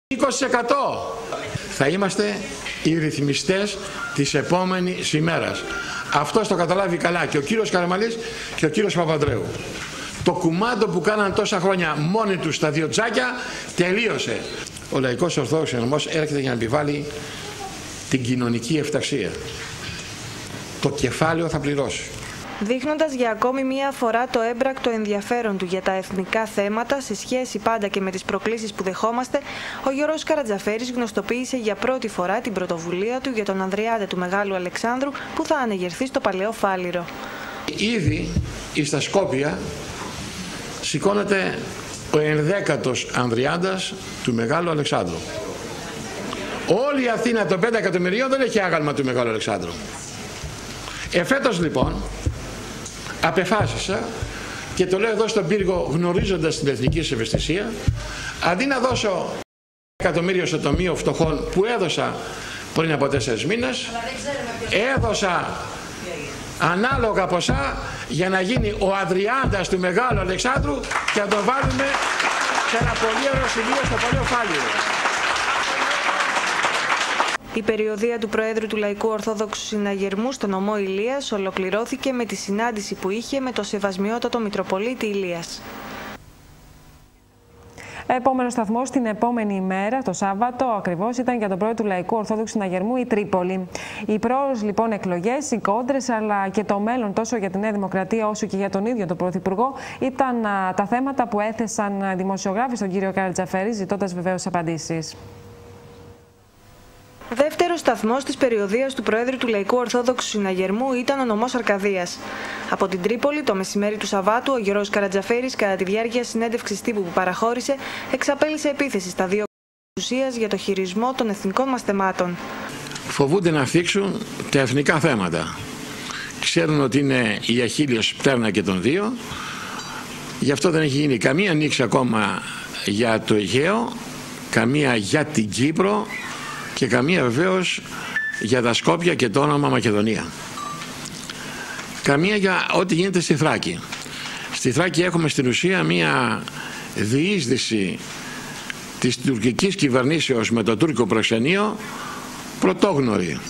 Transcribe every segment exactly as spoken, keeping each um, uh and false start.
είκοσι τοις εκατό. Θα είμαστε οι ρυθμιστές της επόμενης ημέρας. Αυτό το καταλάβει καλά και ο κύριος Καραμανλής και ο κύριος Παπανδρέου. Το κουμάντο που κάναν τόσα χρόνια μόνοι τους στα δύο τζάκια τελείωσε. Ο Λαϊκός Ορθόδοξος Συναγερμός έρχεται για να επιβάλλει την κοινωνική ευταξία. Το κεφάλαιο θα πληρώσει. Δείχνοντας για ακόμη μία φορά το έμπρακτο ενδιαφέρον του για τα εθνικά θέματα σε σχέση πάντα και με τις προκλήσεις που δεχόμαστε, ο Γιώργος Καρατζαφέρης γνωστοποίησε για πρώτη φορά την πρωτοβουλία του για τον Ανδριάντα του Μεγάλου Αλεξάνδρου που θα ανεγερθεί στο Παλαιό Φάληρο. Ήδη στα Σκόπια σηκώνεται ο ενδέκατος Ανδριάντας του Μεγάλου Αλεξάνδρου. Όλη η Αθήνα των πέντε εκατομμυρίων δεν έχει άγαλμα του Μεγάλου Αλεξάνδρου. Εφέτος λοιπόν απεφάσισα, και το λέω εδώ στον πύργο γνωρίζοντας την εθνική σου ευαισθησία, αντί να δώσω εκατομμύριο στο Ταμείο Φτωχών που έδωσα πριν από τέσσερις μήνες, έδωσα ανάλογα ποσά για να γίνει ο Ανδριάντας του Μεγάλου Αλεξάνδρου και να τον βάλουμε σε ένα πολύ ωραίο σημείο στο Παλαιό Φάληρο. Η περιοδεία του Προέδρου του Λαϊκού Ορθόδοξου Συναγερμού στον νομό Ηλίας ολοκληρώθηκε με τη συνάντηση που είχε με το Σεβασμιότατο Μητροπολίτη Ηλίας. Επόμενο σταθμό την επόμενη ημέρα, το Σάββατο, ακριβώς ήταν για τον Πρόεδρο του Λαϊκού Ορθόδοξου Συναγερμού η Τρίπολη. Οι πρόορες λοιπόν εκλογές, οι κόντρες αλλά και το μέλλον τόσο για τη Νέα Δημοκρατία όσο και για τον ίδιο τον Πρωθυπουργό ήταν α, τα θέματα που έθεσαν δημοσιογράφοι στον κύριο Καρατζαφέρη, ζητώντας βεβαίως απαντήσεις. Δεύτερο σταθμό τη περιοδεία του Προέδρου του Λαϊκού Ορθόδοξου Συναγερμού ήταν ο νομός Αρκαδίας. Από την Τρίπολη, το μεσημέρι του Σαββάτου, ο Γιώργος Καρατζαφέρης, κατά τη διάρκεια συνέντευξης τύπου που παραχώρησε, εξαπέλυσε επίθεση στα δύο ουσίας για το χειρισμό των εθνικών μας θεμάτων. Φοβούνται να θίξουν τα εθνικά θέματα. Ξέρουν ότι είναι η αχίλλειος πτέρνα και των δύο. Γι' αυτό δεν έχει γίνει καμία ανοίξη ακόμα για το Αιγαίο, καμία για την Κύπρο και καμία βεβαίως για τα Σκόπια και το όνομα Μακεδονία. Καμία για ό,τι γίνεται στη Θράκη. Στη Θράκη έχουμε στην ουσία μία διείσδυση της τουρκικής κυβερνήσεως με το τουρκικό προξενείο πρωτόγνωρη.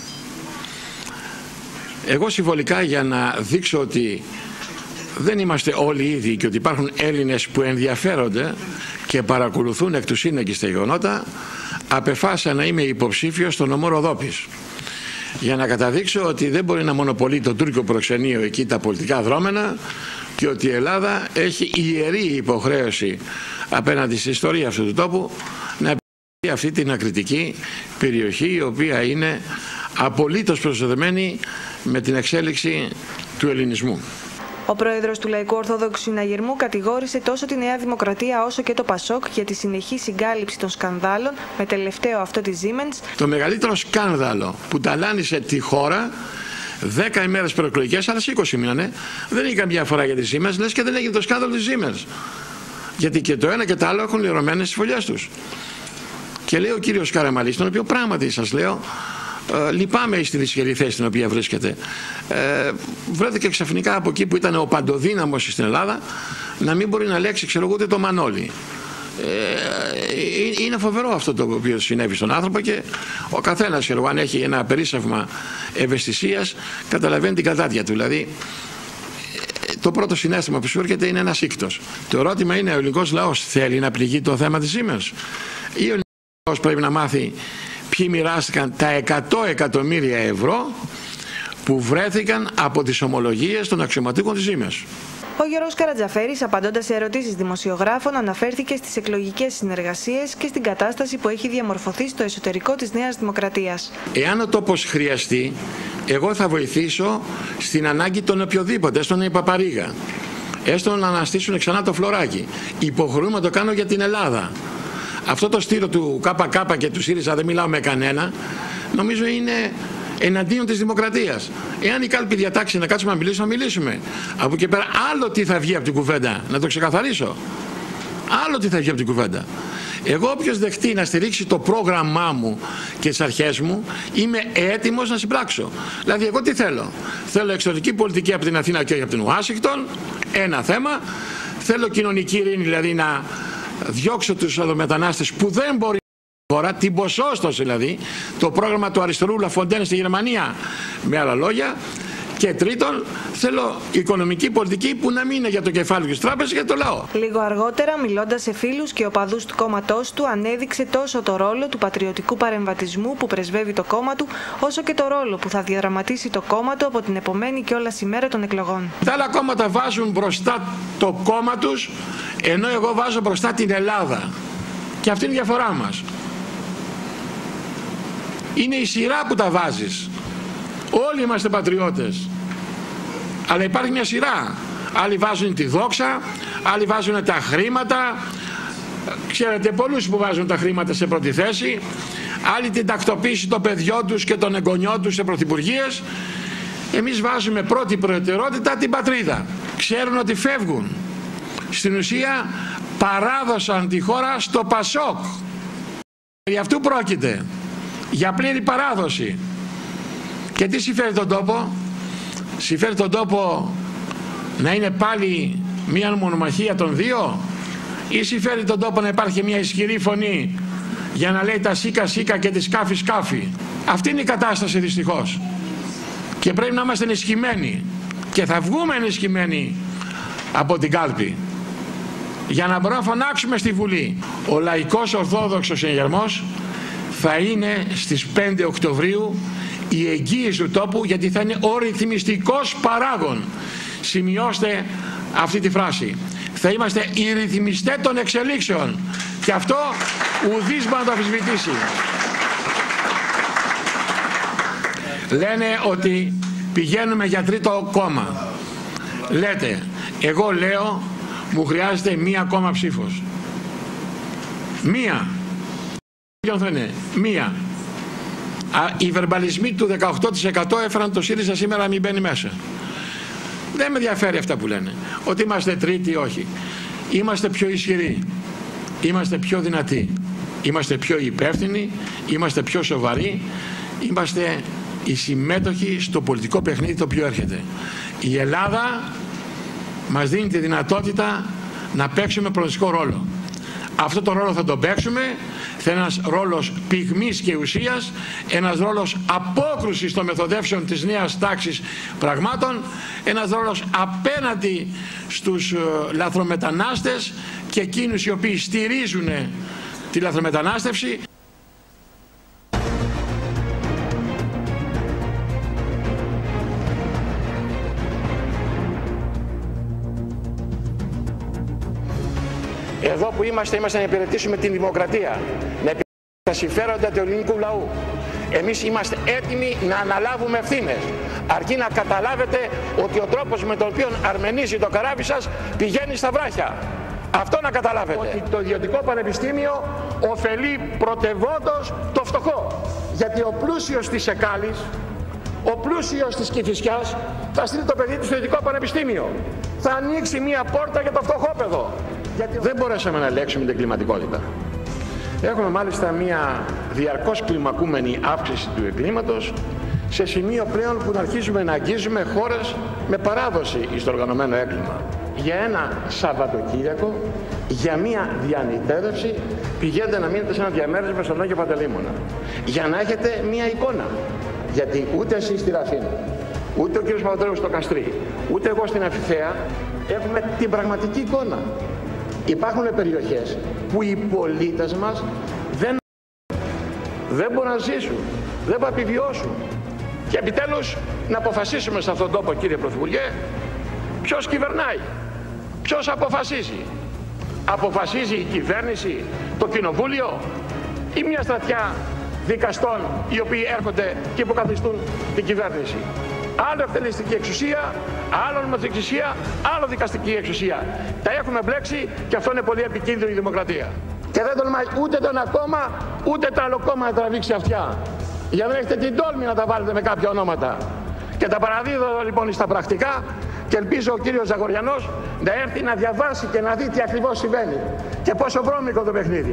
Εγώ συμβολικά, για να δείξω ότι δεν είμαστε όλοι ίδιοι και ότι υπάρχουν Έλληνες που ενδιαφέρονται και παρακολουθούν εκ του σύνεγγυς τα γεγονότα, απεφάσισα να είμαι υποψήφιος στον νομό Ροδόπης, για να καταδείξω ότι δεν μπορεί να μονοπολεί το τουρκικό προξενείο εκεί τα πολιτικά δρόμενα και ότι η Ελλάδα έχει ιερή υποχρέωση απέναντι στην ιστορία αυτού του τόπου να επιβάλλει αυτή την ακριτική περιοχή, η οποία είναι απολύτως προσδεδεμένη με την εξέλιξη του ελληνισμού. Ο πρόεδρος του Λαϊκού Ορθόδοξου Συναγερμού κατηγόρησε τόσο τη Νέα Δημοκρατία όσο και το Πασόκ για τη συνεχή συγκάλυψη των σκανδάλων, με τελευταίο αυτό τη Siemens. Το μεγαλύτερο σκάνδαλο που ταλάνισε τη χώρα, δέκα ημέρες προεκλογικές, αλλά σε είκοσι μήνανε, δεν είχε καμιά φορά για τη Siemens, λες και δεν έγινε το σκάνδαλο της Siemens. Γιατί και το ένα και το άλλο έχουν λερωμένες στις φωλιές τους. Και λέει ο κύριος Καραμανλής, τον οποίο πράγματι σας λέω, Ε, λυπάμαι στη δυσχερή θέση στην οποία βρίσκεται. Ε, βρέθηκε ξαφνικά από εκεί που ήταν ο παντοδύναμος στην Ελλάδα να μην μπορεί να λέξει, ξέρω εγώ, ούτε το Μανώλη. Ε, είναι φοβερό αυτό το οποίο συνέβη στον άνθρωπο και ο καθένας, ξέρω, αν έχει ένα περίσσευμα ευαισθησίας, καταλαβαίνει την κατάδια του. Δηλαδή, το πρώτο συναίσθημα που σου έρχεται είναι ένας σύκτος. Το ερώτημα είναι, ο ελληνικός λαός θέλει να πληγεί το θέμα της Siemens, ή ο ελληνικός λαός πρέπει να μάθει ποιοι μοιράστηκαν τα εκατό εκατομμύρια ευρώ που βρέθηκαν από τις ομολογίες των αξιωματούχων της Siemens. Ο Γιώργος Καρατζαφέρης, απαντώντας σε ερωτήσεις δημοσιογράφων, αναφέρθηκε στις εκλογικές συνεργασίες και στην κατάσταση που έχει διαμορφωθεί στο εσωτερικό της Νέας Δημοκρατίας. Εάν ο τόπος χρειαστεί, εγώ θα βοηθήσω στην ανάγκη των οποιοδήποτε, έστω να είναι η Παπαρίγα, έστω να αναστήσουν ξανά το Φλωράκι. Υποχρεούμε να το κάνω για την Ελλάδα. Αυτό το στήρο του ΚΚ και του ΣΥΡΙΖΑ, δεν μιλάω με κανένα, νομίζω είναι εναντίον της δημοκρατίας. Εάν η κάλπη διατάξει να κάτσουμε να μιλήσουμε, να μιλήσουμε. Από εκεί πέρα άλλο τι θα βγει από την κουβέντα, να το ξεκαθαρίσω. Άλλο τι θα βγει από την κουβέντα. Εγώ όποιος δεχτεί να στηρίξει το πρόγραμμά μου και τις αρχές μου, είμαι έτοιμος να συμπράξω. Δηλαδή εγώ τι θέλω. Θέλω εξωτερική πολιτική από την Αθήνα και όχι από την Ουάσιγκτον, ένα θέμα. Θέλω κοινωνική ειρήνη, δηλαδή να διώξω τους μετανάστες που δεν μπορεί χώρα, την ποσόστοση δηλαδή, το πρόγραμμα του αριστερού Λαφοντέν στη Γερμανία, με άλλα λόγια. Και τρίτον, θέλω οικονομική πολιτική που να μην είναι για το κεφάλι της τράπεζας, για το λαό. Λίγο αργότερα, μιλώντας σε φίλους και οπαδούς του κόμματός του, ανέδειξε τόσο το ρόλο του πατριωτικού παρεμβατισμού που πρεσβεύει το κόμμα του, όσο και το ρόλο που θα διαδραματίσει το κόμμα του από την επομένη κιόλας ημέρα των εκλογών. Τα άλλα κόμματα βάζουν μπροστά το κόμμα τους, ενώ εγώ βάζω μπροστά την Ελλάδα. Και αυτή είναι η διαφορά μας. Είναι η σειρά που τα βάζεις. Όλοι είμαστε πατριώτες, αλλά υπάρχει μια σειρά. Άλλοι βάζουν τη δόξα, άλλοι βάζουν τα χρήματα. Ξέρετε πολλούς που βάζουν τα χρήματα σε πρώτη θέση. Άλλοι την τακτοποίηση των παιδιών τους και των εγγονιών τους σε πρωθυπουργίες. Εμείς βάζουμε πρώτη προτεραιότητα την πατρίδα. Ξέρουν ότι φεύγουν. Στην ουσία παράδοσαν τη χώρα στο Πασόκ. Γι' αυτού πρόκειται. Για πλήρη παράδοση. Και τι συμφέρει τον τόπο? Συμφέρει τον τόπο να είναι πάλι μια μονομαχία των δύο, ή συμφέρει τον τόπο να υπάρχει μια ισχυρή φωνή για να λέει τα σίκα σίκα και τη σκάφη σκάφη? Αυτή είναι η κατάσταση δυστυχώς. Και πρέπει να είμαστε ενισχυμένοι, και θα βγούμε ενισχυμένοι από την κάλπη, για να μπορούμε να φωνάξουμε στη Βουλή. Ο Λαϊκός Ορθόδοξος Συναγερμός θα είναι στις πέντε Οκτωβρίου η εγγύηση του τόπου, γιατί θα είναι ο ρυθμιστικός παράγων. Σημειώστε αυτή τη φράση. Θα είμαστε οι ρυθμιστές των εξελίξεων. Και αυτό ουδής μπορεί να το αμφισβητήσει. Λένε ότι πηγαίνουμε για τρίτο κόμμα. Λέτε, εγώ λέω, μου χρειάζεται μία ακόμα ψήφος. Μία. Ποιον θα είναι? Μία. Οι βερμπαλισμοί του δεκαοκτώ τοις εκατό έφεραν το ΣΥΡΙΖΑ σήμερα να μην μπαίνει μέσα. Δεν με ενδιαφέρει αυτά που λένε. Ότι είμαστε τρίτοι, όχι. Είμαστε πιο ισχυροί. Είμαστε πιο δυνατοί. Είμαστε πιο υπεύθυνοι. Είμαστε πιο σοβαροί. Είμαστε οι συμμέτοχοι στο πολιτικό παιχνίδι το οποίο έρχεται. Η Ελλάδα μας δίνει τη δυνατότητα να παίξουμε προοδευτικό ρόλο. Αυτό το ρόλο θα τον παίξουμε. Θα είναι ένας ρόλος πυγμής και ουσίας, ένας ρόλος απόκρουσης των μεθοδεύσεων της νέας τάξης πραγμάτων, ένας ρόλος απέναντι στους λαθρομετανάστες και εκείνους οι οποίοι στηρίζουν τη λαθρομετανάστευση. Εδώ που είμαστε, είμαστε να υπηρετήσουμε την δημοκρατία, να υπηρετήσουμε τα συμφέροντα του ελληνικού λαού. Εμείς είμαστε έτοιμοι να αναλάβουμε ευθύνες. Αρκεί να καταλάβετε ότι ο τρόπος με τον οποίο αρμενίζει το καράβι σας πηγαίνει στα βράχια. Αυτό να καταλάβετε. Ότι το ιδιωτικό πανεπιστήμιο ωφελεί πρωτευόντως το φτωχό. Γιατί ο πλούσιος της Εκάλης, ο πλούσιος της Κηφισιάς θα στείλει το παιδί του στο ιδιωτικό πανεπιστήμιο. Θα ανοίξει μία πόρτα για το φτωχόπεδο. Γιατί δεν μπορέσαμε να ελέγξουμε την κλιματικότητα. Έχουμε μάλιστα μία διαρκώς κλιμακούμενη αύξηση του εγκλήματος, σε σημείο πλέον που να αρχίζουμε να αγγίζουμε χώρες με παράδοση στο οργανωμένο έγκλημα. Για ένα Σαββατοκύριακο, για μία διανυτέρευση, πηγαίνετε να μείνετε σε ένα διαμέρισμα στον Άγιο Παντελεήμονα. Για να έχετε μία εικόνα. Γιατί ούτε εσείς στη Ραθήνα, ούτε ο κύριος Παπαδρέου στο Καστρί, ούτε εγώ στην Αφιθέα έχουμε την πραγματική εικόνα. Υπάρχουν περιοχές που οι πολίτες μας δεν, δεν μπορούν να ζήσουν, δεν μπορούν να επιβιώσουν. Και επιτέλους να αποφασίσουμε σε αυτόν τον τόπο, κύριε Πρωθυπουργέ, ποιος κυβερνάει, ποιος αποφασίζει. Αποφασίζει η κυβέρνηση, το κοινοβούλιο ή μια στρατιά δικαστών οι οποίοι έρχονται και υποκαθιστούν την κυβέρνηση. Άλλο εκτελεστική εξουσία, άλλο νομοθετική εξουσία, άλλο δικαστική εξουσία. Τα έχουμε μπλέξει και αυτό είναι πολύ επικίνδυνο η δημοκρατία. Και δεν τολμάει ούτε το ένα κόμμα, ούτε το άλλο κόμμα να τραβήξει αυτιά. Για να έχετε την τόλμη να τα βάλετε με κάποια ονόματα. Και τα παραδίδω λοιπόν στα πρακτικά και ελπίζω ο κύριος Ζαγοριανός να έρθει να διαβάσει και να δει τι ακριβώς συμβαίνει και πόσο βρώμικο το παιχνίδι.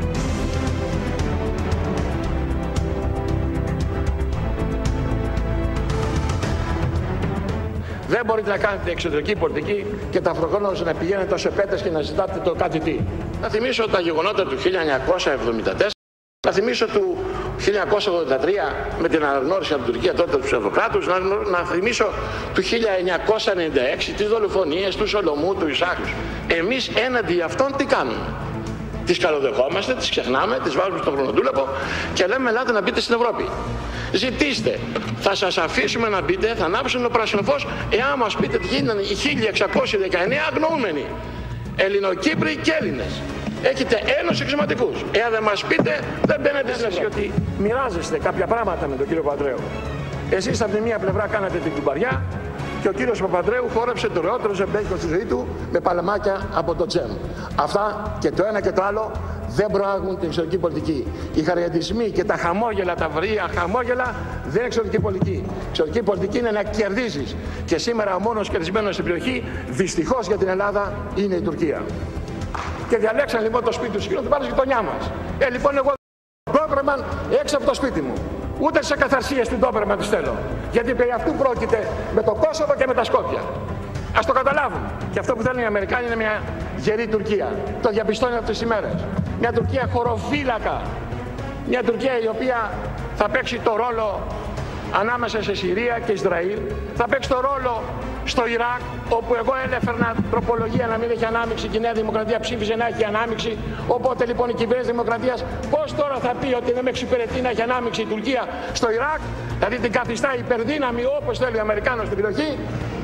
Δεν μπορείτε να κάνετε εξωτερική πολιτική και ταυτοχρόνως να πηγαίνετε ως επέτες και να ζητάτε το κάτι τι. Να θυμίσω τα γεγονότα του χίλια εννιακόσια εβδομήντα τέσσερα Να θυμίσω του χίλια εννιακόσια ογδόντα τρία με την αναγνώριση από την Τουρκία τότε του ψευδοκράτους, να, να θυμίσω του χίλια εννιακόσια ενενήντα έξι τις δολοφονίες του Σολομού, του Ισάκους. Εμείς έναντι αυτών τι κάνουμε? Τις καλοδεχόμαστε, τις ξεχνάμε, τις βάζουμε στον χρονοτούλαπο και λέμε ελάτε να μπείτε στην Ευρώπη. Ζητήστε, θα σας αφήσουμε να μπείτε, θα ανάψουν το πράσινο φως, εάν μας πείτε τι γίνανε οι χίλια εξακόσιοι δεκαεννέα αγνοούμενοι, Ελληνοκύπροι και Έλληνες. Έχετε ένωση εξωματικούς. Εάν δεν μας πείτε, δεν μπαίνετε στην Ευρώπη. Ότι μοιράζεστε κάποια πράγματα με τον κύριο Παπανδρέου. Εσείς από τη μία πλευρά κάνατε την κουμπαριά και ο κύριος Παπανδρέου χόρεψε το ωραιότερο ζεμπέκικο στη ζωή του με παλαμάκια από το τζέμ. Αυτά και το ένα και το άλλο δεν προάγουν την εξωτερική πολιτική. Οι χαρακτηρισμοί και τα χαμόγελα, τα βρία χαμόγελα δεν είναι εξωτερική πολιτική. Η εξωτερική πολιτική είναι να κερδίζεις. Και σήμερα ο μόνος κερδισμένος στην περιοχή, δυστυχώς για την Ελλάδα, είναι η Τουρκία. Και διαλέξαν λοιπόν το σπίτι του σκύλου, την πάρει γειτονιά μας. Ε, λοιπόν, εγώ Ντόπερμαν έξω από το σπίτι μου. Ούτε σε καθαρσίες την Ντόπερμαν της θέλω. Γιατί περί αυτού πρόκειται με το Κόσοβο και με τα Σκόπια. Ας το καταλάβουν. Και αυτό που θέλουν οι Αμερικάνοι είναι μια γερή Τουρκία. Το διαπιστώνει αυτές τις ημέρες. Μια Τουρκία χωροφύλακα. Μια Τουρκία η οποία θα παίξει το ρόλο ανάμεσα σε Συρία και Ισραήλ. Θα παίξει το ρόλο στο Ιράκ, όπου εγώ έφερνα τροπολογία να μην έχει ανάμειξη και η Νέα Δημοκρατία ψήφιζε να έχει ανάμειξη. Οπότε λοιπόν η κυβέρνηση Δημοκρατίας πώς τώρα θα πει ότι δεν με εξυπηρετεί να έχει ανάμειξη η Τουρκία στο Ιράκ, δηλαδή την καθιστά υπερδύναμη όπως θέλει ο Αμερικάνος στην περιοχή?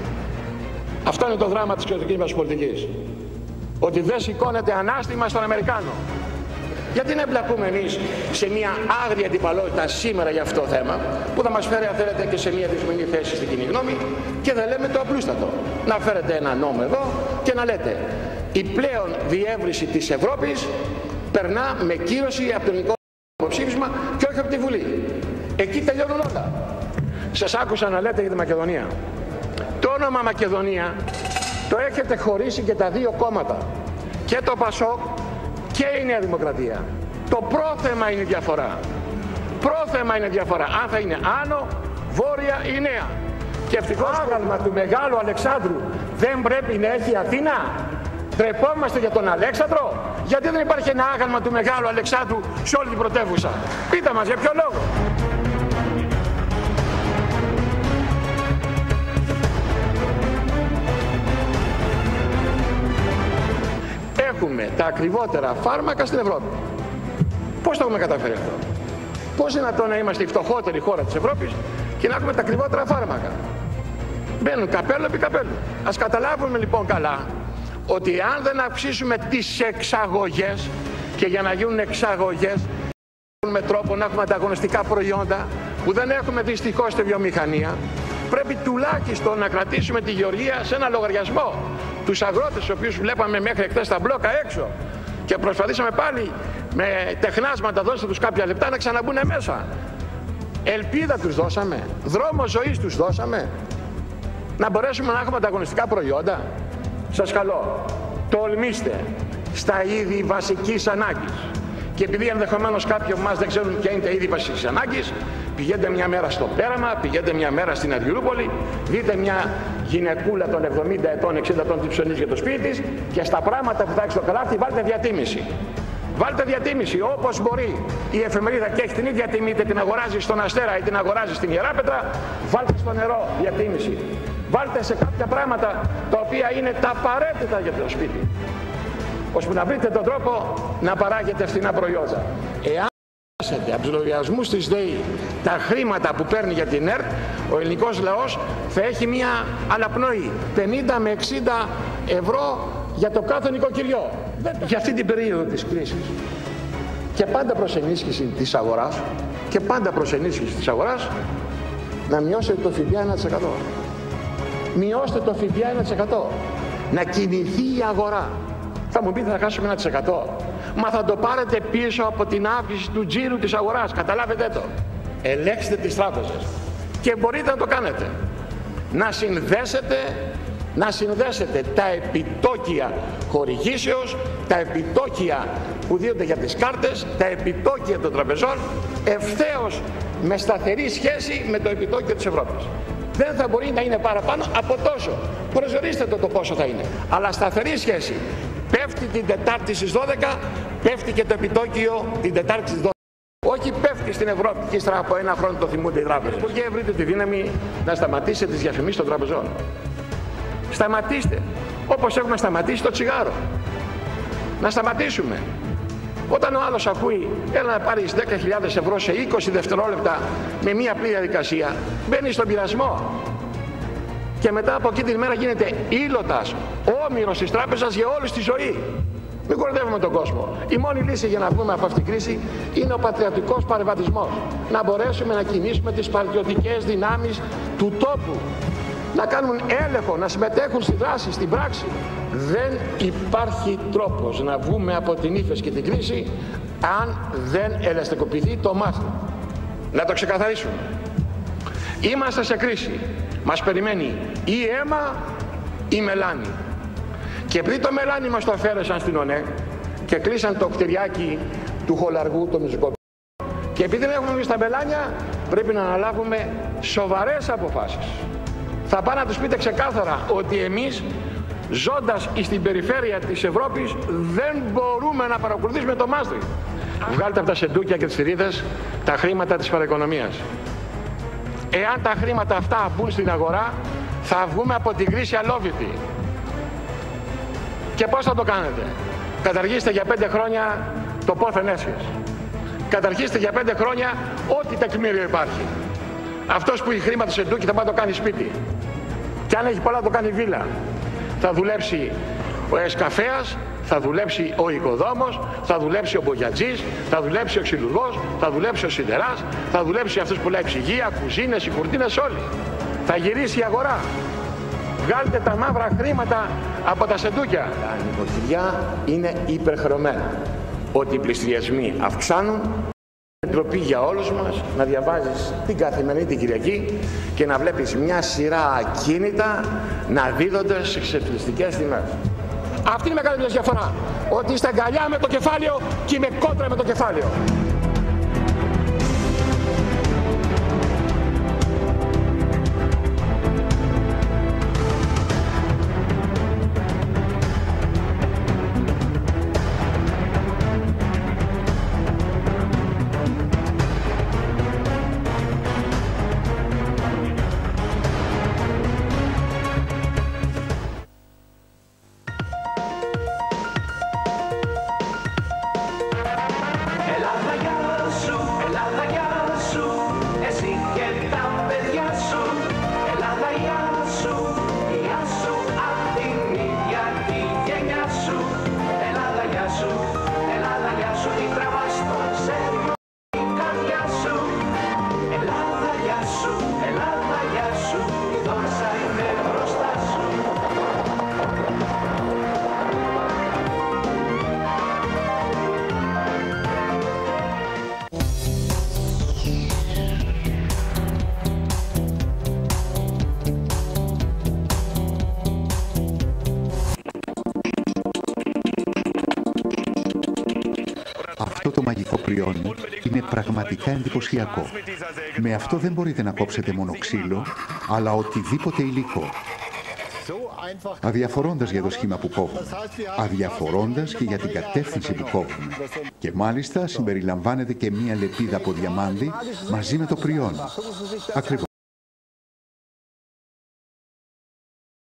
Αυτό είναι το δράμα της εξωτερικής μας πολιτικής. Ότι δεν σηκώνεται ανάστημα στον Αμερικάνο. Γιατί να εμπλακούμε εμείς σε μια άγρια αντιπαλότητα σήμερα για αυτό το θέμα, που θα μας φέρει αν θέλετε και σε μια δυσμενή θέση στην κοινή γνώμη, και δεν λέμε το απλούστατο. Να φέρετε ένα νόμο εδώ και να λέτε η πλέον διεύρυνση της Ευρώπης περνά με κύρωση από το ελληνικό ψήφισμα και όχι από τη Βουλή. Εκεί τελειώνουν όλα. Σας άκουσα να λέτε για τη Μακεδονία. Το όνομα Μακεδονία το έχετε χωρίσει και τα δύο κόμματα, και το Πασόκ και η Νέα Δημοκρατία. Το πρόθεμα είναι διαφορά. Πρόθεμα είναι διαφορά. Αν θα είναι άνω, βόρεια ή νέα. Και ευτυχώς το άγαλμα του Μεγάλου Αλεξάνδρου δεν πρέπει να έχει Αθήνα. Ντρεπόμαστε για τον Αλέξανδρο. Γιατί δεν υπάρχει ένα άγαλμα του Μεγάλου Αλεξάνδρου σε όλη την πρωτεύουσα? Πείτε μας για ποιο λόγο. Έχουμε τα ακριβότερα φάρμακα στην Ευρώπη. Πώς το έχουμε καταφέρει αυτό? Πώς είναι δυνατόν να είμαστε η φτωχότερη χώρα της Ευρώπης και να έχουμε τα ακριβότερα φάρμακα? Μπαίνουν καπέλο επί καπέλου. Ας καταλάβουμε λοιπόν καλά ότι αν δεν αυξήσουμε τις εξαγωγές, και για να γίνουν εξαγωγές με τρόπο να έχουμε ανταγωνιστικά προϊόντα που δεν έχουμε δυστυχώς στη βιομηχανία, πρέπει τουλάχιστον να κρατήσουμε τη γεωργία σε ένα λογαριασμό. Τους αγρότες, τους οποίους βλέπαμε μέχρι χτες στα μπλόκα έξω και προσπαθήσαμε πάλι με τεχνάσματα, δώστε τους κάποια λεπτά να ξαναμπούν μέσα. Ελπίδα τους δώσαμε, δρόμο ζωής τους δώσαμε, να μπορέσουμε να έχουμε ανταγωνιστικά προϊόντα. Σας καλώ, τολμήστε στα είδη βασικής ανάγκης. Και επειδή ενδεχομένως κάποιοι από εμάς δεν ξέρουν ποια είναι τα είδη βασικής ανάγκης, πηγαίνετε μια μέρα στο Πέραμα, πηγαίνετε μια μέρα στην Αργυρούπολη, δείτε μια γυναικούλα των εβδομήντα ετών, εξήντα ετών της ψωνής για το σπίτι της, και στα πράγματα που θα έχει στο καλάθι βάλτε διατίμηση. Βάλτε διατίμηση όπως μπορεί η εφημερίδα και έχει την ίδια τιμή, είτε την αγοράζει στον Αστέρα ή την αγοράζει στην Ιεράπετρα, βάλτε στο νερό διατίμηση. Βάλτε σε κάποια πράγματα τα οποία είναι τα απαραίτητα για το σπίτι, ώστε να βρείτε τον τρόπο να παράγετε φθηνά προϊόντα. Εάν από τους λογαριασμούς της ΔΕΗ τα χρήματα που παίρνει για την ΕΡΤ, ο ελληνικός λαός θα έχει μια αναπνοή πενήντα με εξήντα ευρώ για το κάθε νοικοκυριό για αυτή την περίοδο της κρίσης. Και πάντα προς ενίσχυση της αγοράς, και πάντα προς ενίσχυση της αγοράς, να μειώσετε το ΦΠΑ ένα τοις εκατό. Μειώστε το ΦΠΑ ένα τοις εκατό. Να κινηθεί η αγορά. Θα μου πείτε θα χάσουμε ένα τοις εκατό. Μα θα το πάρετε πίσω από την αύξηση του τζίρου της αγοράς. Καταλάβετε το. Ελέγξτε τις τράπεζες. Και μπορείτε να το κάνετε. Να συνδέσετε, να συνδέσετε τα επιτόκια χορηγήσεως, τα επιτόκια που δίνονται για τις κάρτες, τα επιτόκια των τραπεζών, ευθέως με σταθερή σχέση με το επιτόκιο της Ευρώπης. Δεν θα μπορεί να είναι παραπάνω από τόσο. Προσδιορίστε το το πόσο θα είναι. Αλλά σταθερή σχέση. Πέφτει την Τετάρτη στις δώδεκα, πέφτει και το επιτόκιο την Τετάρτη στις δώδεκα. και στην Ευρώπη. Και ύστερα από ένα χρόνο το θυμούνται οι τράπεζες. Υπουργέ, βρείτε τη δύναμη να σταματήσετε τις διαφημίσεις των τραπεζών. Σταματήστε. Όπως έχουμε σταματήσει το τσιγάρο. Να σταματήσουμε. Όταν ο άλλος ακούει, έλα να πάρεις δέκα χιλιάδες ευρώ σε είκοσι δευτερόλεπτα με μία απλή διαδικασία, μπαίνει στον πειρασμό. Και μετά από εκεί την ημέρα γίνεται ήλωτας, όμηρος της τράπεζας για όλη τη ζωή. Μην κοροϊδεύουμε τον κόσμο. Η μόνη λύση για να βγούμε από αυτήν την κρίση είναι ο πατριωτικός παρεμβατισμός. Να μπορέσουμε να κινήσουμε τις πατριωτικές δυνάμεις του τόπου. Να κάνουν έλεγχο, να συμμετέχουν στη δράση, στην πράξη. Δεν υπάρχει τρόπος να βγούμε από την ύφεση και την κρίση αν δεν ελαστικοποιηθεί το μάστρο. Να το ξεκαθαρίσουμε. Είμαστε σε κρίση. Μας περιμένει ή αίμα ή μελάνι. Και επειδή το μελάνι μας το αφαίρεσαν στην ΟΝΕ και κλείσαν το κτηριάκι του χολαργού, το μουσικό, και επειδή δεν έχουμε βγει στα μελάνια, πρέπει να αναλάβουμε σοβαρές αποφάσεις. Θα πάω να τους πείτε ξεκάθαρα ότι εμείς, ζώντας στην περιφέρεια της Ευρώπης, δεν μπορούμε να παρακολουθήσουμε το μάστρι. Βγάλτε από τα σεντούκια και τις θηρίδες τα χρήματα της παραοικονομίας. Εάν τα χρήματα αυτά μπουν στην αγορά, θα βγούμε από την κρίση αλόβητη. Και πώς θα το κάνετε? Καταργήστε για πέντε χρόνια το πόθεν έσχες. Καταργήστε για πέντε χρόνια ό,τι τεκμήριο υπάρχει. Αυτός που έχει χρήματα σε ντούκι θα πάει να το κάνει σπίτι. Και αν έχει πολλά το κάνει βίλα. Θα δουλέψει ο εσκαφέας, θα δουλέψει ο οικοδόμος, θα δουλέψει ο μπογιατζής, θα δουλέψει ο ξυλουργός, θα δουλέψει ο σιδεράς, θα δουλέψει αυτός που λέει ψυγεία, κουζίνες, οι κουρτίνες, όλοι. Θα γυρίσει η αγορά. Βγάλτε τα μαύρα χρήματα από τα σεντούκια. Τα νοικοκυριά είναι υπερχρεωμένα. Ότι οι πληστηριασμοί αυξάνουν. Είναι ντροπή για όλους μας να διαβάζεις την καθημερινή την Κυριακή και να βλέπεις μια σειρά ακίνητα να δίδονται σε εξευτελιστικές τιμές. Αυτή είναι η μεγάλη διαφορά. Ότι είστε αγκαλιά με το κεφάλαιο και είμαι κόντρα με το κεφάλαιο. Αυτό το μαγικό προϊόν είναι πραγματικά εντυπωσιακό. Με αυτό δεν μπορείτε να κόψετε μόνο ξύλο, αλλά οτιδήποτε υλικό. Αδιαφορώντας για το σχήμα που κόβουμε, αδιαφορώντας και για την κατεύθυνση που κόβουμε. Και μάλιστα συμπεριλαμβάνεται και μία λεπίδα από διαμάντι μαζί με το προϊόν. Ακριβώς.